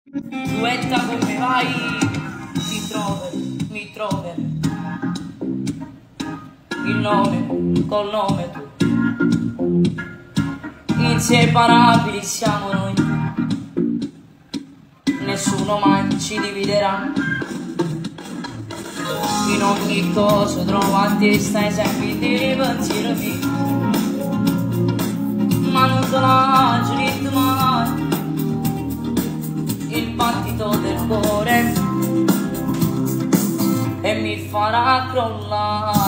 Duetta come vai, mi trovi, il nome col nome tu, inseparabili siamo noi, nessuno mai ci dividerà, in ogni cosa trovo a te stai sempre di pensiero mio, ma non te lascio niente mai, il battito del cuore e mi farà crollare.